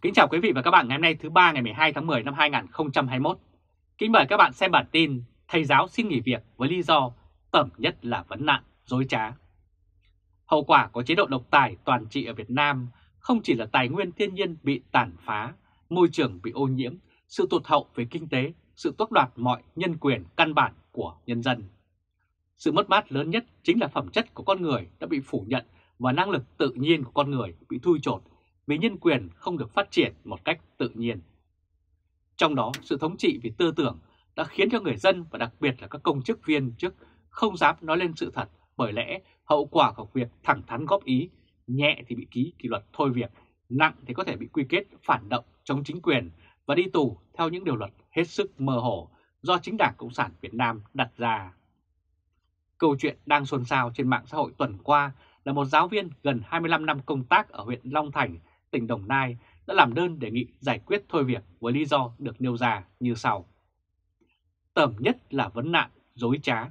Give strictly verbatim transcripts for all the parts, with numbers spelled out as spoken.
Kính chào quý vị và các bạn ngày hôm nay thứ ba ngày mười hai tháng mười năm hai nghìn không trăm hai mươi mốt. Kính mời các bạn xem bản tin thầy giáo xin nghỉ việc với lý do tởm nhất là vấn nạn, dối trá. Hậu quả của chế độ độc tài toàn trị ở Việt Nam không chỉ là tài nguyên thiên nhiên bị tàn phá, môi trường bị ô nhiễm, sự tụt hậu về kinh tế, sự tước đoạt mọi nhân quyền căn bản của nhân dân. Sự mất mát lớn nhất chính là phẩm chất của con người đã bị phủ nhận và năng lực tự nhiên của con người bị thui chột vì nhân quyền không được phát triển một cách tự nhiên. Trong đó, sự thống trị vì tư tưởng đã khiến cho người dân và đặc biệt là các công chức viên chức không dám nói lên sự thật, bởi lẽ hậu quả của việc thẳng thắn góp ý, nhẹ thì bị ký kỷ luật thôi việc, nặng thì có thể bị quy kết phản động chống chính quyền và đi tù theo những điều luật hết sức mơ hồ do chính Đảng Cộng sản Việt Nam đặt ra. Câu chuyện đang xôn xao trên mạng xã hội tuần qua là một giáo viên gần hai mươi lăm năm công tác ở huyện Long Thành, tỉnh Đồng Nai đã làm đơn đề nghị giải quyết thôi việc với lý do được nêu ra như sau. Tởm nhất là vấn nạn, dối trá.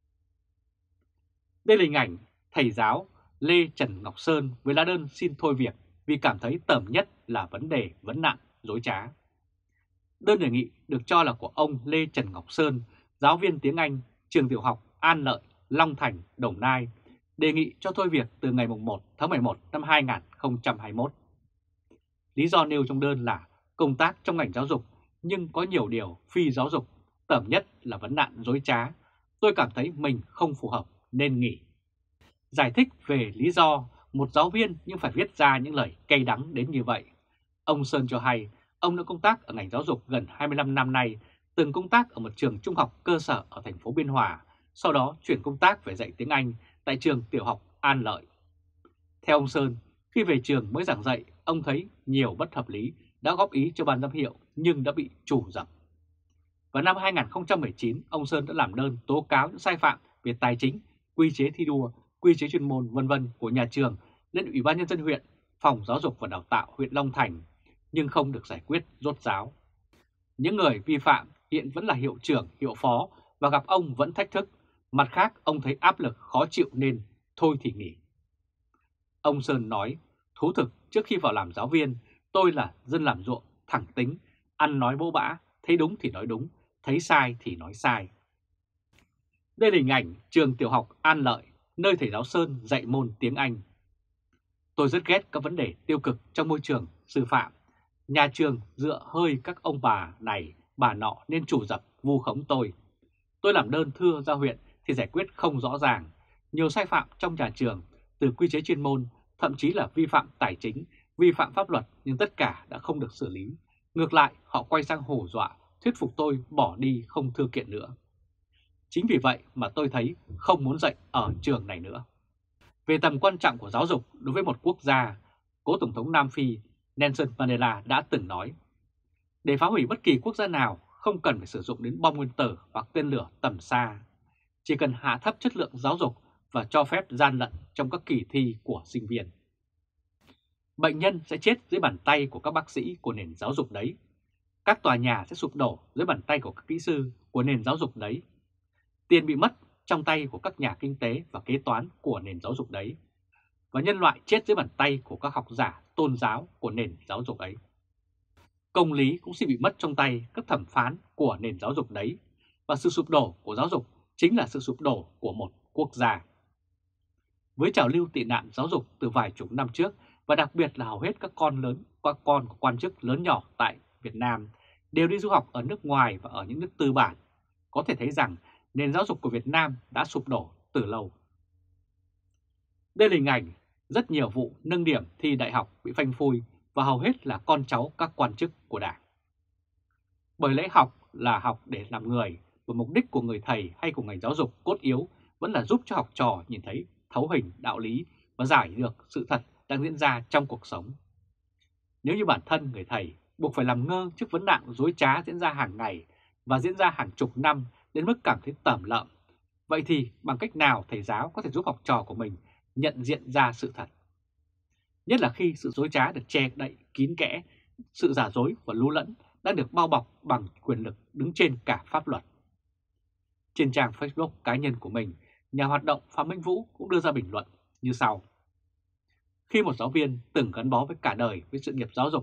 Đây là hình ảnh thầy giáo Lê Trần Ngọc Sơn với lá đơn xin thôi việc vì cảm thấy tởm nhất là vấn đề vấn nạn, dối trá. Đơn đề nghị được cho là của ông Lê Trần Ngọc Sơn, giáo viên tiếng Anh, trường tiểu học An Lợi, Long Thành, Đồng Nai, đề nghị cho thôi việc từ ngày mùng một tháng mười một năm hai nghìn không trăm hai mươi mốt. Lý do nêu trong đơn là công tác trong ngành giáo dục nhưng có nhiều điều phi giáo dục, tởm nhất là vấn nạn dối trá. Tôi cảm thấy mình không phù hợp nên nghỉ. Giải thích về lý do một giáo viên nhưng phải viết ra những lời cay đắng đến như vậy. Ông Sơn cho hay ông đã công tác ở ngành giáo dục gần hai mươi lăm năm nay, từng công tác ở một trường trung học cơ sở ở thành phố Biên Hòa, sau đó chuyển công tác về dạy tiếng Anh tại trường tiểu học An Lợi. Theo ông Sơn, khi về trường mới giảng dạy, ông thấy nhiều bất hợp lý, đã góp ý cho ban giám hiệu nhưng đã bị trù dập. Vào năm hai nghìn không trăm mười chín, ông Sơn đã làm đơn tố cáo những sai phạm về tài chính, quy chế thi đua, quy chế chuyên môn vân vân của nhà trường lên Ủy ban nhân dân huyện, Phòng Giáo dục và Đào tạo huyện Long Thành, nhưng không được giải quyết rốt ráo. Những người vi phạm hiện vẫn là hiệu trưởng, hiệu phó và gặp ông vẫn thách thức. Mặt khác, ông thấy áp lực khó chịu nên thôi thì nghỉ. Ông Sơn nói, thú thực trước khi vào làm giáo viên, tôi là dân làm ruộng, thẳng tính, ăn nói bỗ bã, thấy đúng thì nói đúng, thấy sai thì nói sai. Đây là hình ảnh trường tiểu học An Lợi, nơi thầy giáo Sơn dạy môn tiếng Anh. Tôi rất ghét các vấn đề tiêu cực trong môi trường sư phạm. Nhà trường dựa hơi các ông bà này, bà nọ nên chủ dập vu khống tôi. Tôi làm đơn thưa ra huyện thì giải quyết không rõ ràng. Nhiều sai phạm trong nhà trường, từ quy chế chuyên môn, thậm chí là vi phạm tài chính, vi phạm pháp luật nhưng tất cả đã không được xử lý. Ngược lại, họ quay sang hù dọa, thuyết phục tôi bỏ đi không thư kiện nữa. Chính vì vậy mà tôi thấy không muốn dạy ở trường này nữa. Về tầm quan trọng của giáo dục đối với một quốc gia, cố Tổng thống Nam Phi Nelson Mandela đã từng nói, để phá hủy bất kỳ quốc gia nào không cần phải sử dụng đến bom nguyên tử hoặc tên lửa tầm xa. Chỉ cần hạ thấp chất lượng giáo dục và cho phép gian lận trong các kỳ thi của sinh viên. Bệnh nhân sẽ chết dưới bàn tay của các bác sĩ của nền giáo dục đấy. Các tòa nhà sẽ sụp đổ dưới bàn tay của các kỹ sư của nền giáo dục đấy. Tiền bị mất trong tay của các nhà kinh tế và kế toán của nền giáo dục đấy. Và nhân loại chết dưới bàn tay của các học giả tôn giáo của nền giáo dục ấy. Công lý cũng sẽ bị mất trong tay các thẩm phán của nền giáo dục đấy. Và sự sụp đổ của giáo dục chính là sự sụp đổ của một quốc gia. Với trào lưu tị nạn giáo dục từ vài chục năm trước và đặc biệt là hầu hết các con lớn, các con của quan chức lớn nhỏ tại Việt Nam đều đi du học ở nước ngoài và ở những nước tư bản, có thể thấy rằng nền giáo dục của Việt Nam đã sụp đổ từ lâu. Đây là hình ảnh rất nhiều vụ nâng điểm thi đại học bị phanh phui và hầu hết là con cháu các quan chức của Đảng. Bởi lẽ học là học để làm người, và mục đích của người thầy hay của ngành giáo dục cốt yếu vẫn là giúp cho học trò nhìn thấy thấu hình đạo lý và giải được sự thật đang diễn ra trong cuộc sống. Nếu như bản thân người thầy buộc phải làm ngơ trước vấn nạn dối trá diễn ra hàng ngày và diễn ra hàng chục năm đến mức cảm thấy tởm lợm, vậy thì bằng cách nào thầy giáo có thể giúp học trò của mình nhận diện ra sự thật? Nhất là khi sự dối trá được che đậy kín kẽ, sự giả dối và lú lẫn đang được bao bọc bằng quyền lực đứng trên cả pháp luật. Trên trang Facebook cá nhân của mình, nhà hoạt động Phạm Minh Vũ cũng đưa ra bình luận như sau. Khi một giáo viên từng gắn bó với cả đời với sự nghiệp giáo dục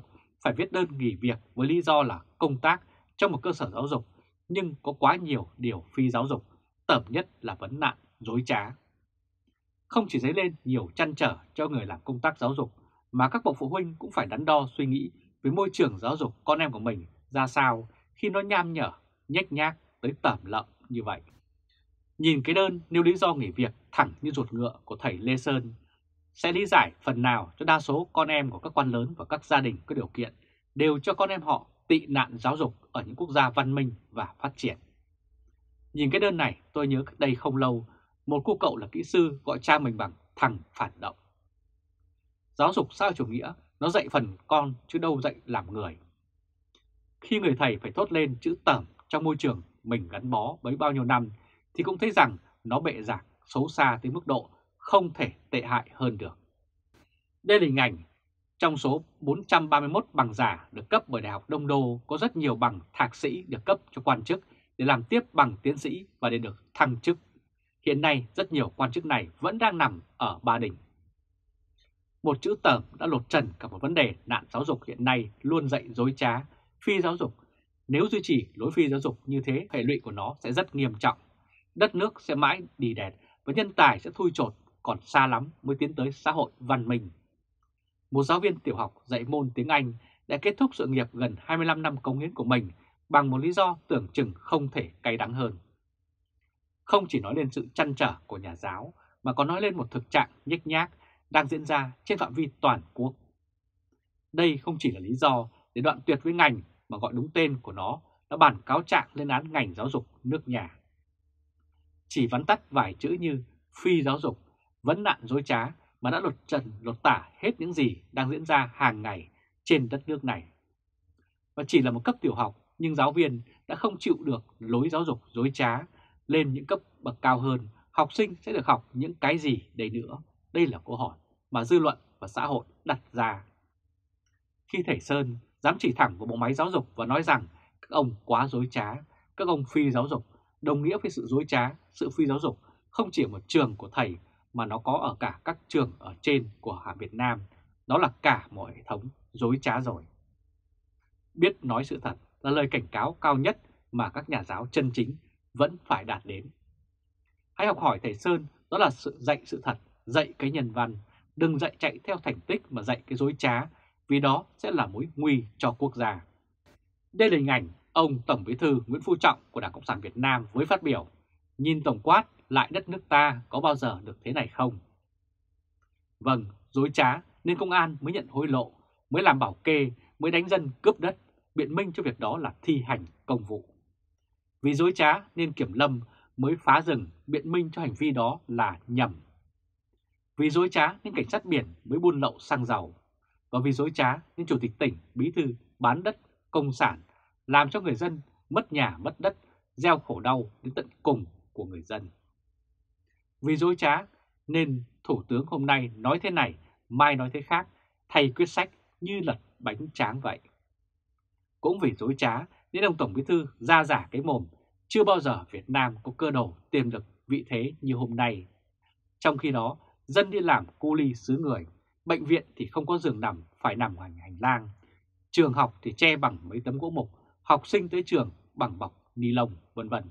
phải viết đơn nghỉ việc với lý do là công tác trong một cơ sở giáo dục, nhưng có quá nhiều điều phi giáo dục, tởm nhất là vấn nạn dối trá. Không chỉ dấy lên nhiều trăn trở cho người làm công tác giáo dục, mà các bậc phụ huynh cũng phải đắn đo suy nghĩ về môi trường giáo dục con em của mình ra sao khi nó nham nhở, nhếch nhác tới tởm lợm như vậy. Nhìn cái đơn nêu lý do nghỉ việc thẳng như ruột ngựa của thầy Lê Sơn sẽ lý giải phần nào cho đa số con em của các quan lớn và các gia đình có điều kiện đều cho con em họ tị nạn giáo dục ở những quốc gia văn minh và phát triển. Nhìn cái đơn này tôi nhớ cách đây không lâu, một cô cậu là kỹ sư gọi cha mình bằng thằng phản động. Giáo dục xã hội chủ nghĩa nó dạy phần con chứ đâu dạy làm người. Khi người thầy phải thốt lên chữ tởm trong môi trường mình gắn bó bấy bao nhiêu năm thì cũng thấy rằng nó bệ rạc xấu xa tới mức độ không thể tệ hại hơn được. Đây là hình ảnh trong số bốn trăm ba mươi mốt bằng giả được cấp bởi Đại học Đông Đô có rất nhiều bằng thạc sĩ được cấp cho quan chức để làm tiếp bằng tiến sĩ và để được thăng chức. Hiện nay rất nhiều quan chức này vẫn đang nằm ở Ba Đình. Một chữ tởm đã lột trần cả một vấn đề nạn giáo dục hiện nay luôn dạy dối trá, phi giáo dục. Nếu duy trì lối phi giáo dục như thế, hệ lụy của nó sẽ rất nghiêm trọng. Đất nước sẽ mãi đì đẹt và nhân tài sẽ thui chột, còn xa lắm mới tiến tới xã hội văn minh. Một giáo viên tiểu học dạy môn tiếng Anh đã kết thúc sự nghiệp gần hai mươi lăm năm cống hiến của mình bằng một lý do tưởng chừng không thể cay đắng hơn. Không chỉ nói lên sự trăn trở của nhà giáo mà còn nói lên một thực trạng nhếch nhác đang diễn ra trên phạm vi toàn quốc. Đây không chỉ là lý do để đoạn tuyệt với ngành mà gọi đúng tên của nó là bản cáo trạng lên án ngành giáo dục nước nhà. Chỉ vắn tắt vài chữ như phi giáo dục, vấn nạn dối trá mà đã lột trần lột tả hết những gì đang diễn ra hàng ngày trên đất nước này. Và chỉ là một cấp tiểu học nhưng giáo viên đã không chịu được lối giáo dục dối trá, lên những cấp bậc cao hơn, học sinh sẽ được học những cái gì đây nữa? Đây là câu hỏi mà dư luận và xã hội đặt ra. Khi thầy Sơn dám chỉ thẳng vào bộ máy giáo dục và nói rằng các ông quá dối trá, các ông phi giáo dục, đồng nghĩa với sự dối trá, sự phi giáo dục không chỉ ở một trường của thầy mà nó có ở cả các trường ở trên của Hà Việt Nam, đó là cả một hệ thống dối trá rồi. Biết nói sự thật là lời cảnh cáo cao nhất mà các nhà giáo chân chính vẫn phải đạt đến. Hãy học hỏi thầy Sơn, đó là sự dạy sự thật, dạy cái nhân văn, đừng dạy chạy theo thành tích mà dạy cái dối trá, vì đó sẽ là mối nguy cho quốc gia. Đây là hình ảnh ông Tổng Bí thư Nguyễn Phú Trọng của Đảng Cộng sản Việt Nam với phát biểu: nhìn tổng quát lại đất nước ta có bao giờ được thế này không? Vâng, dối trá nên công an mới nhận hối lộ, mới làm bảo kê, mới đánh dân cướp đất, biện minh cho việc đó là thi hành công vụ. Vì dối trá nên kiểm lâm mới phá rừng, biện minh cho hành vi đó là nhầm. Vì dối trá nên cảnh sát biển mới buôn lậu xăng dầu. Và vì dối trá nên chủ tịch tỉnh, bí thư bán đất công sản, làm cho người dân mất nhà mất đất, gieo khổ đau đến tận cùng của người dân. Vì dối trá nên Thủ tướng hôm nay nói thế này, mai nói thế khác, thay quyết sách như lật bánh tráng vậy. Cũng vì dối trá nên ông Tổng Bí thư ra giả cái mồm, chưa bao giờ Việt Nam có cơ đồ tiềm lực vị thế như hôm nay. Trong khi đó, dân đi làm cu ly xứ người, bệnh viện thì không có giường nằm, phải nằm ngoài hành lang, trường học thì che bằng mấy tấm gỗ mục, học sinh tới trường bằng bọc ni lông, vân vân.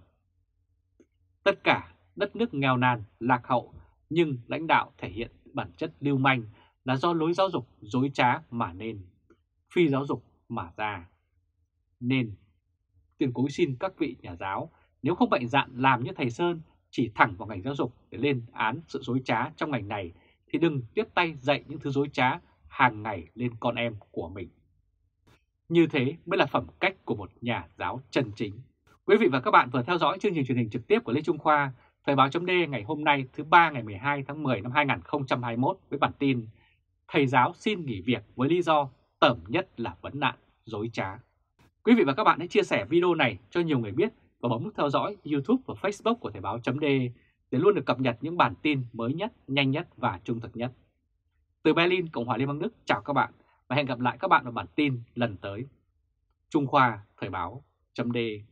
Tất cả đất nước nghèo nàn, lạc hậu, nhưng lãnh đạo thể hiện bản chất lưu manh là do lối giáo dục dối trá mà nên, phi giáo dục mà ra. Nên tuyên cối xin các vị nhà giáo, nếu không mạnh dạn làm như thầy Sơn, chỉ thẳng vào ngành giáo dục để lên án sự dối trá trong ngành này, thì đừng tiếp tay dạy những thứ dối trá hàng ngày lên con em của mình. Như thế mới là phẩm cách của một nhà giáo chân chính. Quý vị và các bạn vừa theo dõi chương trình truyền hình trực tiếp của Lê Trung Khoa, Thời báo chấm D ngày hôm nay thứ ba ngày mười hai tháng mười năm hai nghìn không trăm hai mươi mốt với bản tin thầy giáo xin nghỉ việc với lý do tởm nhất là vấn nạn dối trá. Quý vị và các bạn hãy chia sẻ video này cho nhiều người biết và bấm nút theo dõi YouTube và Facebook của Thời báo chấm D để luôn được cập nhật những bản tin mới nhất, nhanh nhất và trung thực nhất. Từ Berlin, Cộng hòa Liên bang Đức, chào các bạn và hẹn gặp lại các bạn ở bản tin lần tới. Trung Khoa, Thời báo chấm D.